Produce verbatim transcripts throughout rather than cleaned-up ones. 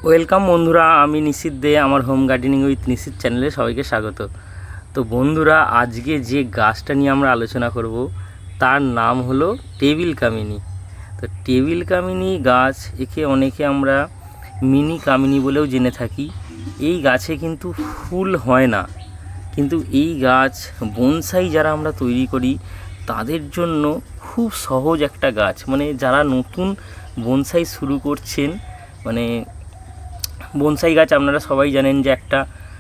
Welcome বন্ধুরা, আমি নিশিত দে। আমার হোম গার্ডেনিং উইথ নিশিত চ্যানেলে সবাইকে স্বাগত। তো বন্ধুরা, আজকে যে গাছটা নিয়ে আমরা আলোচনা করব তার নাম হলো টেবিল কামিনী। তো টেবিল কামিনী গাছ, একে অনেকে আমরা মিনি কামিনী বলেও জেনে থাকি। এই গাছে কিন্তু ফুল হয় না, কিন্তু এই গাছ বনসাই যারা আমরা তৈরি করি তাদের জন্য খুব সহজ একটা গাছ। মানে যারা নতুন বনসাই শুরু করছেন, মানে বনসাই গাছ আপনারা সবাই জানেন যে একটা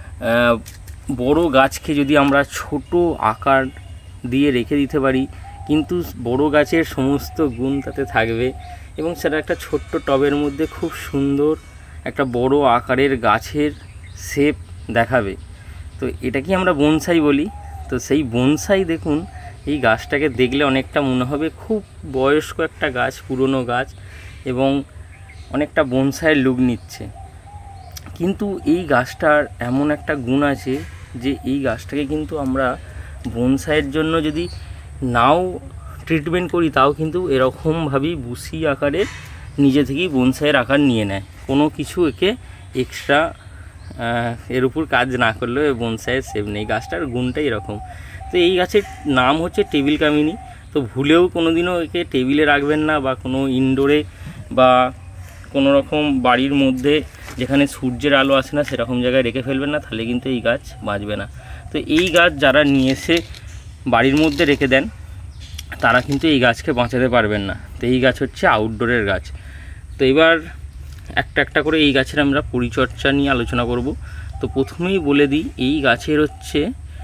বড় গাছকে যদি আমরা ছোট আকার দিয়ে রেখে দিতে পারি, কিন্তু বড় গাছের সমস্ত গুণ তাতে থাকবে এবং সেটা একটা ছোট্ট টবের মধ্যে খুব সুন্দর একটা বড় আকারের গাছের শেপ দেখাবে। তো এটাকে আমরা বনসাই বলি। তো সেই বনসাই দেখুন, এই গাছটাকে দেখলে অনেকটা মনে হবে খুব বয়স্ক একটা গাছ, পুরনো গাছ, এবং অনেকটা বনসাইয়ের লুক নিচ্ছে। কিন্তু এই গাছটার এমন একটা গুণ আছে যে এই গাছটাকে কিন্তু আমরা বনসাইয়ের জন্য যদি নাও ট্রিটমেন্ট করি, তাও কিন্তু এরকমভাবেই বুশি আকারের নিজে থেকেই বনসাইয়ের আকার নিয়ে নেয়। কোনো কিছু একে এক্সট্রা এর উপর কাজ না করলেও বনসাইয়ের শেপ নেই। গাছটার গুণটাই এরকম। তো এই গাছের নাম হচ্ছে টেবিল কামিনী। তো ভুলেও কোনো দিনও একে টেবিলে রাখবেন না, বা কোনো ইনডোরে বা কোনো রকম বাড়ির মধ্যে যেখানে সূর্যের আলো আসে না সেরকম জায়গায় রেখে ফেলবেন না, তাহলে কিন্তু এই গাছ বাঁচবে না। তো এই গাছ যারা নিয়ে এসে বাড়ির মধ্যে রেখে দেন তারা কিন্তু এই গাছকে বাঁচাতে পারবেন না। তো এই গাছ হচ্ছে আউটডোরের গাছ। তো এবার একটা একটা করে এই গাছের আমরা পরিচর্যা নিয়ে আলোচনা করব। তো প্রথমেই বলে দিই, এই গাছের হচ্ছে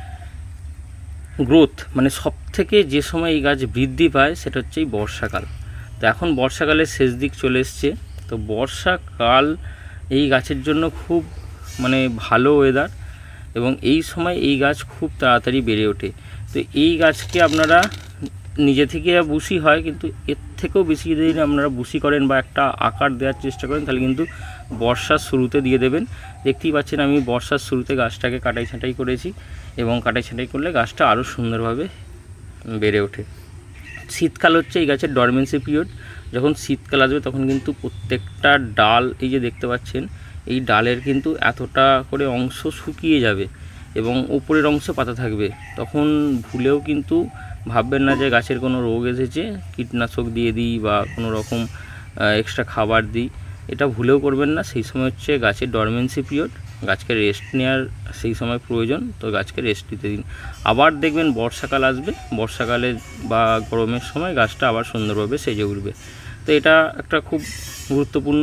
গ্রোথ, মানে সব থেকে যে সময় এই গাছ বৃদ্ধি পায় সেটা হচ্ছে এই বর্ষাকাল। তো এখন বর্ষাকালের শেষ দিক চলে এসছে। তো বর্ষাকাল এই গাছের জন্য খুব মানে ভালো ওয়েদার, এবং এই সময় এই গাছ খুব তাড়াতাড়ি বেড়ে ওঠে। তো এই গাছকে আপনারা নিজে থেকে বুশি হয়, কিন্তু এর থেকেও বেশি যদি আপনারা বুশি করেন বা একটা আকার দেওয়ার চেষ্টা করেন, তাহলে কিন্তু বর্ষার শুরুতে দিয়ে দেবেন। দেখতেই পাচ্ছেন আমি বর্ষার শুরুতে গাছটাকে কাটাই ছাঁটাই করেছি, এবং কাটাই ছাঁটাই করলে গাছটা আরও সুন্দরভাবে বেড়ে ওঠে। শীতকাল হচ্ছে এই গাছের ডরমেন্সি পিরিয়ড। যখন শীতকাল আসবে তখন কিন্তু প্রত্যেকটা ডাল, এই যে দেখতে পাচ্ছেন, এই ডালের কিন্তু এতটা করে অংশ শুকিয়ে যাবে এবং উপরের অংশ পাতা থাকবে। তখন ভুলেও কিন্তু ভাববেন না যে গাছের কোনো রোগ এসেছে, কীটনাশক দিয়ে দিই বা কোনো রকম এক্সট্রা খাবার দিই, এটা ভুলেও করবেন না। সেই সময় হচ্ছে গাছের ডরমেন্সি পিরিয়ড, গাছকে রেস্ট নেওয়ার সেই সময় প্রয়োজন। তো গাছকে রেস্ট দিতে দিন। আবার দেখবেন বর্ষাকাল আসবে, বর্ষাকালে বা গরমের সময় গাছটা আবার সুন্দরভাবে সেজে উঠবে। তো এটা একটা খুব গুরুত্বপূর্ণ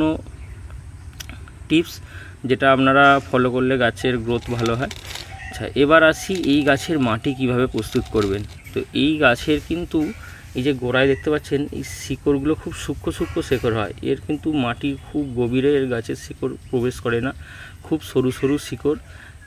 টিপস, যেটা আপনারা ফলো করলে গাছের গ্রোথ ভালো হয়। আচ্ছা, এবার আসি এই গাছের মাটি কিভাবে প্রস্তুত করবেন। তো এই গাছের কিন্তু এই যে গোড়ায় দেখতে পাচ্ছেন, এই শিকড়গুলো খুব সূক্ষ্ম সূক্ষ্ম শিকড় হয়। এর কিন্তু মাটি খুব গভীরে এর গাছের শিকড় প্রবেশ করে না, খুব সরু সরু শিকড়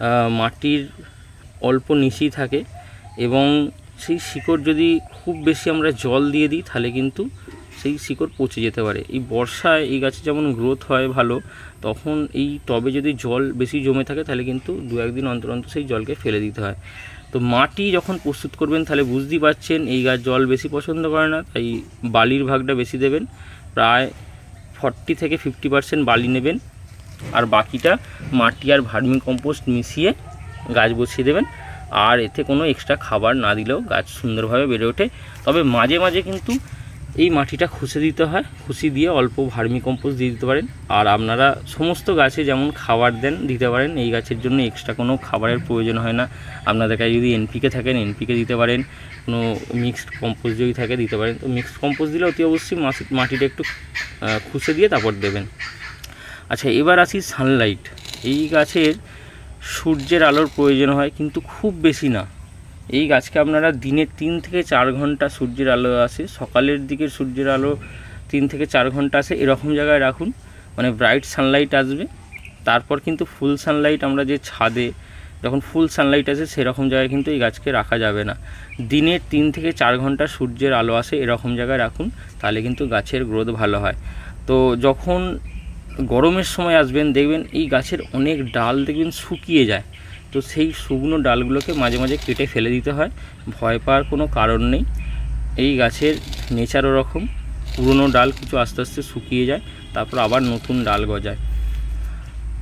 মাটির অল্প নিচেই থাকে। এবং সেই শিকড় যদি খুব বেশি আমরা জল দিয়ে দিই, তাহলে কিন্তু সেই শিকড় পচে যেতে পারে। এই বর্ষায় এই গাছে যেমন গ্রোথ হয় ভালো, তখন এই টবে যদি জল বেশি জমে থাকে তাহলে কিন্তু দু একদিন অন্তর অন্তর সেই জলকে ফেলে দিতে হয়। তো মাটি যখন প্রস্তুত করবেন, তাহলে বুঝতেই পারছেন এই গাছ জল বেশি পছন্দ করে না, তাই বালির ভাগটা বেশি দেবেন। প্রায় ফর্টি থেকে ফিফটি পার্সেন্ট বালি নেবেন, আর বাকিটা মাটি আর ভার্মি কম্পোস্ট মিশিয়ে গাছ বসিয়ে দেবেন। আর এতে কোনো এক্সট্রা খাবার না দিলেও গাছ সুন্দরভাবে বেড়ে ওঠে। তবে মাঝে মাঝে কিন্তু এই মাটিটা খুশে দিতে হয়, খুশি দিয়ে অল্প ভার্মি কম্পোস্ট দিয়ে দিতে পারেন। আর আপনারা সমস্ত গাছে যেমন খাবার দেন দিতে পারেন, এই গাছের জন্য এক্সট্রা কোনো খাবারের প্রয়োজন হয় না। আপনাদের কাছে যদি এনপিকে থাকেন এনপিকে দিতে পারেন, কোনো মিক্সড কম্পোস্ট যদি থাকে দিতে পারেন। তো মিক্সড কম্পোস্ট দিলে অতি অবশ্যই মাটিটা একটু খুশে দিয়ে তারপর দেবেন। আচ্ছা, এবার আসি সানলাইট। এই গাছের সূর্যের আলোর প্রয়োজন হয়, কিন্তু খুব বেশি না। এই গাছকে আপনারা দিনে তিন থেকে চার ঘন্টা সূর্যের আলো আসে, সকালের দিকে সূর্যের আলো তিন থেকে চার ঘন্টা আসে এরকম জায়গায় রাখুন, মানে ব্রাইট সানলাইট আসবে। তারপর কিন্তু ফুল সানলাইট, আমরা যে ছাদে যখন ফুল সানলাইট আসে সেরকম জায়গায় কিন্তু এই গাছকে রাখা যাবে না। দিনে তিন থেকে চার ঘন্টা সূর্যের আলো আসে এরকম জায়গায় রাখুন, তাহলে কিন্তু গাছের গ্রোথ ভালো হয়। তো যখন গরমের সময় আসবেন, দেখবেন এই গাছের অনেক ডাল দেখবেন শুকিয়ে যায়। তো সেই শুকনো ডালগুলোকে মাঝে মাঝে কেটে ফেলে দিতে হয়, ভয় পাওয়ার কোনো কারণ নেই। এই গাছের নেচার ওরকম, পুরনো ডাল কিছু আস্তে আস্তে শুকিয়ে যায়, তারপর আবার নতুন ডাল গজায়।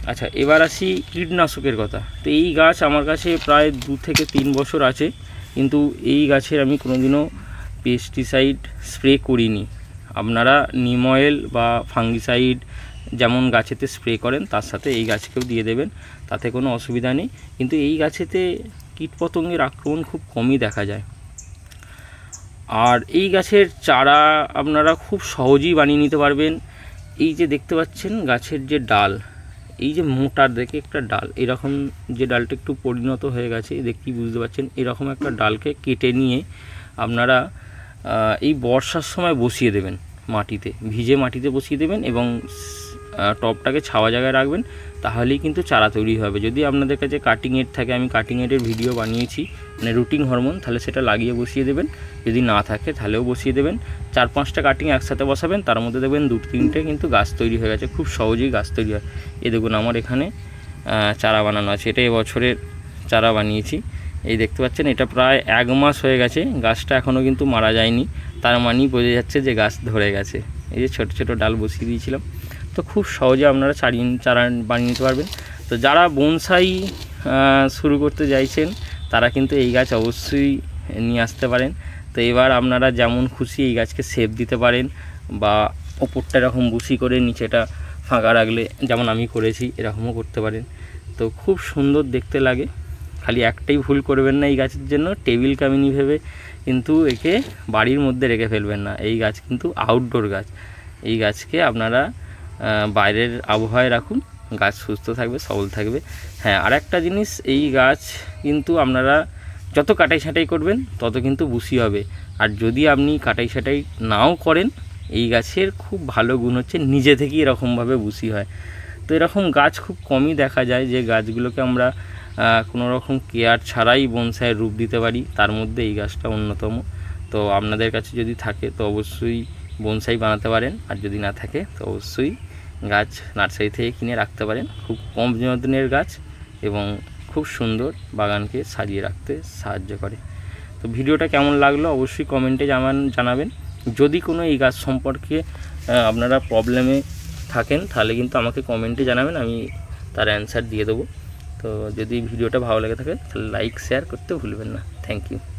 আচ্ছা, এবার আসি কীটনাশকের কথা। তো এই গাছ আমার কাছে প্রায় দু থেকে তিন বছর আছে, কিন্তু এই গাছের আমি কোনোদিনও পেস্টিসাইড স্প্রে করিনি। আপনারা নিম অয়েল বা ফাঙ্গিসাইড যেমন গাছেতে স্প্রে করেন তার সাথে এই গাছকেও দিয়ে দেবেন, তাতে কোনো অসুবিধা নেই। কিন্তু এই গাছেতে কীটপতঙ্গের আক্রমণ খুব কমই দেখা যায়। আর এই গাছের চারা আপনারা খুব সহজেই বানিয়ে নিতে পারবেন। এই যে দেখতে পাচ্ছেন গাছের যে ডাল, এই যে মোটার দেখে একটা ডাল, এরকম যে ডালটা একটু পরিণত হয়ে গেছে দেখি বুঝতে পাচ্ছেন, এরকম একটা ডালকে কেটে নিয়ে আপনারা এই বর্ষার সময় বসিয়ে দেবেন মাটিতে, ভিজে মাটিতে বসিয়ে দেবেন এবং টবটাকে ছাওয়া জায়গায় রাখবেন, তাহলেই কিন্তু চারা তৈরি হবে। যদি আপনাদের কাছে কাটিং এড থাকে, আমি কাটিং এডের ভিডিও বানিয়েছি, মানে রুটিং হরমোন, তাহলে সেটা লাগিয়ে বসিয়ে দেবেন। যদি না থাকে তাহলেও বসিয়ে দেবেন। চার পাঁচটা কাটিং একসাথে বসাবেন, তার মধ্যে দেখবেন দু তিনটে কিন্তু গাছ তৈরি হয়ে গেছে, খুব সহজেই গাছ তৈরি হয়। এই দেখুন আমার এখানে চারা বানানো আছে, এটা এবছরের চারা বানিয়েছি। এই দেখতে পাচ্ছেন এটা প্রায় এক মাস হয়ে গেছে, গাছটা এখনও কিন্তু মারা যায়নি, তার মানেই বোঝা যাচ্ছে যে গাছ ধরে গেছে। এই যে ছোটো ছোটো ডাল বসিয়ে দিয়েছিলাম। তো খুব সহজে আপনারা চারি চারা বানিয়ে নিতে পারবেন। তো যারা বনসাই শুরু করতে চাইছেন তারা কিন্তু এই গাছ অবশ্যই নিয়ে আসতে পারেন। তো এবার আপনারা যেমন খুশি এই গাছকে শেপ দিতে পারেন, বা ওপরটা এরকম বুশি করে নিচেটা ফাঁকা রাখলে যেমন আমি করেছি এরকমও করতে পারেন। তো খুব সুন্দর দেখতে লাগে। খালি একটাই ভুল করবেন না এই গাছের জন্য, টেবিল কামিনী ভেবে কিন্তু একে বাড়ির মধ্যে রেখে ফেলবেন না। এই গাছ কিন্তু আউটডোর গাছ, এই গাছকে আপনারা বাইরের আবহাওয়ায় রাখুন, গাছ সুস্থ থাকবে, সবল থাকবে। হ্যাঁ, আর একটা জিনিস, এই গাছ কিন্তু আপনারা যত কাটাই ছাঁটাই করবেন তত কিন্তু বুশি হবে। আর যদি আপনি কাটাই ছাঁটাই নাও করেন, এই গাছের খুব ভালো গুণ হচ্ছে নিজে থেকেই এরকমভাবে বুশি হয়। তো এরকম গাছ খুব কমই দেখা যায় যে গাছগুলোকে আমরা কোনো রকম কেয়ার ছাড়াই বনসাইয়ের রূপ দিতে পারি, তার মধ্যে এই গাছটা অন্যতম। তো আপনাদের কাছে যদি থাকে তো অবশ্যই বনসাই বানাতে পারেন, আর যদি না থাকে তো অবশ্যই গাছ নার্সারি থেকে কিনে রাখতে পারেন। খুব কম যত্নের গাছ এবং খুব সুন্দর বাগানকে সাজিয়ে রাখতে সাহায্য করে। তো ভিডিওটা কেমন লাগলো অবশ্যই কমেন্টে জানান জানাবেন। যদি কোনো এই গাছ সম্পর্কে আপনারা প্রবলেমে থাকেন তাহলে কিন্তু আমাকে কমেন্টে জানাবেন, আমি তার অ্যান্সার দিয়ে দেবো। তো যদি ভিডিওটা ভালো লেগে থাকে তাহলে লাইক শেয়ার করতে ভুলবেন না। Thank you.